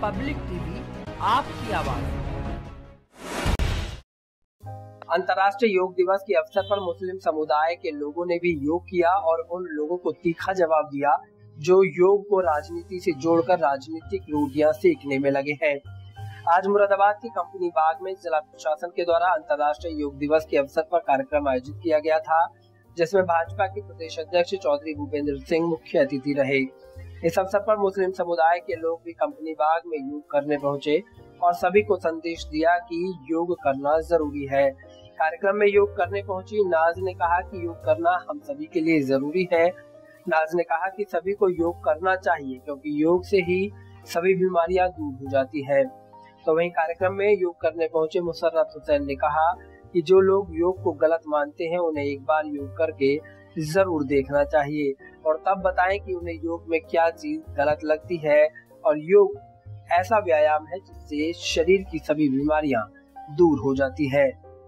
Public TV, आपकी आवाज। अंतर्राष्ट्रीय योग दिवस के अवसर पर मुस्लिम समुदाय के लोगों ने भी योग किया और उन लोगों को तीखा जवाब दिया जो योग को राजनीति से जोड़कर राजनीतिक रूढ़ियां सीखने में लगे हैं। आज मुरादाबाद की कंपनी बाग में जिला प्रशासन के द्वारा अंतर्राष्ट्रीय योग दिवस के अवसर पर कार्यक्रम आयोजित किया गया था, जिसमें भाजपा के प्रदेश अध्यक्ष चौधरी भूपेंद्र सिंह मुख्य अतिथि रहे। इस अवसर पर मुस्लिम समुदाय के लोग भी कंपनी बाग में योग करने पहुंचे और सभी को संदेश दिया कि योग करना जरूरी है। कार्यक्रम में योग करने पहुंची नाज ने कहा कि योग करना हम सभी के लिए जरूरी है। नाज ने कहा कि सभी को योग करना चाहिए क्योंकि योग से ही सभी बीमारियां दूर हो जाती है। तो वहीं कार्यक्रम में योग करने पहुंचे मुसर्रत हुसैन ने कहा कि जो लोग योग को गलत मानते हैं उन्हें एक बार योग करके जरूर देखना चाहिए और तब बताएं कि उन्हें योग में क्या चीज गलत लगती है। और योग ऐसा व्यायाम है जिससे शरीर की सभी बीमारियां दूर हो जाती है।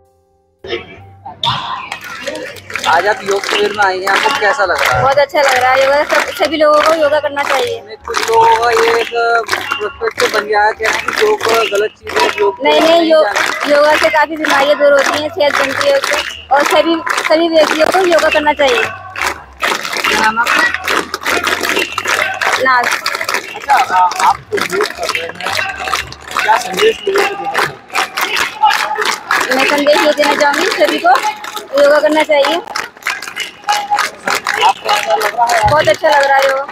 आज आप योग शिविर में आई हैं, आपको कैसा लग रहा है? बहुत अच्छा लग रहा है। योगा सभी लोगों को योगा करना चाहिए। कुछ लोगों का ये एक प्रोस्पेक्ट बन गया है कि योग गलत चीज है। नहीं, योगा से काफी बीमारियां दूर होती हैं, सेहत बनती है उससे और सभी व्यक्तियों को योगा करना चाहिए। नाज। अच्छा, आप तो योग कर रहे हैं, क्या संदेश लोगों को देना चाहिए? मैं संदेश ये देना चाहूँगी सभी को योगा करना चाहिए। बहुत अच्छा लग रहा है योगा।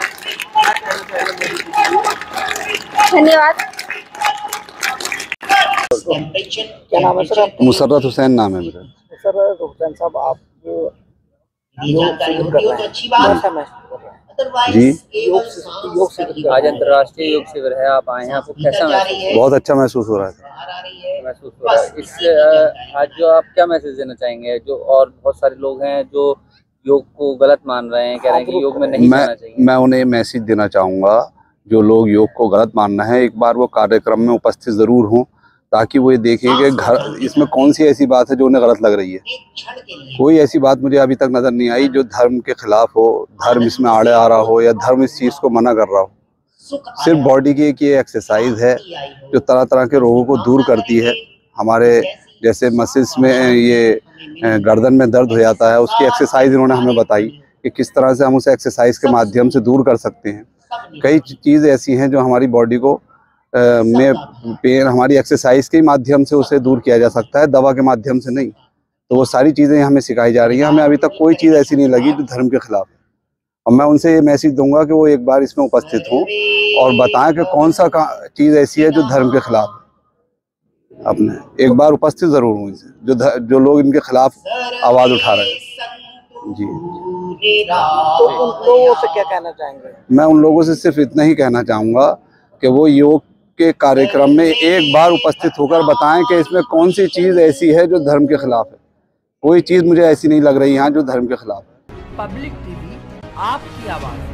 धन्यवाद। क्या नाम है सर? मुसर्रत हुसैन नाम है मेरा। मुसर्रत हुसैन साहब, आप योग शिविर कर रहे हैं, कैसा महसूस कर रहे हैं? जी, योग शिविर आज अंतर्राष्ट्रीय योग शिविर है, आप आए हैं, आपको कैसा महसूस? बहुत अच्छा महसूस हो रहा है। इससे आज जो आप क्या मैसेज देना चाहेंगे? जो और बहुत सारे लोग हैं जो योग को गलत मान रहे हैं, कह रहे हैं कि योग में नहीं जाना चाहिए। मैं उन्हें मैसेज देना चाहूँगा, जो लोग योग को गलत मानना है एक बार वो कार्यक्रम में उपस्थित जरूर हों, ताकि वो ये देखें कि घर इसमें कौन सी ऐसी बात है जो उन्हें गलत लग रही है। कोई ऐसी बात मुझे अभी तक नजर नहीं आई जो धर्म के खिलाफ हो, धर्म इसमें आड़े आ रहा हो या धर्म इस चीज को मना कर रहा हो। सिर्फ बॉडी की एक ये एक्सरसाइज है जो तरह तरह के रोगों को दूर करती है। हमारे जैसे मसल्स में ये गर्दन में दर्द हो जाता है, उसकी एक्सरसाइज इन्होंने हमें बताई कि किस तरह से हम उसे एक्सरसाइज के माध्यम से दूर कर सकते हैं। कई चीज़ ऐसी हैं जो हमारी बॉडी को में पेन हमारी एक्सरसाइज के माध्यम से उसे दूर किया जा सकता है, दवा के माध्यम से नहीं। तो वो सारी चीज़ें हमें सिखाई जा रही हैं। हमें अभी तक कोई चीज़ ऐसी नहीं लगी जो धर्म के खिलाफ है। और मैं उनसे ये मैसेज दूंगा कि वो एक बार इसमें उपस्थित हों और बताएं कि कौन सा चीज़ ऐसी है जो धर्म के खिलाफ है। अपने एक बार उपस्थित जरूर हूँ इनसे, जो लोग इनके खिलाफ आवाज़ उठा रहे हैं। जी, तो उन लोगों से क्या कहना चाहेंगे? मैं उन लोगों से सिर्फ इतना ही कहना चाहूँगा कि वो योग के कार्यक्रम में एक बार उपस्थित होकर बताएं कि इसमें कौन सी चीज़ ऐसी है जो धर्म के खिलाफ है। कोई चीज़ मुझे ऐसी नहीं लग रही यहाँ जो धर्म के खिलाफ है। पब्लिक टीवी, आपकी आवाज।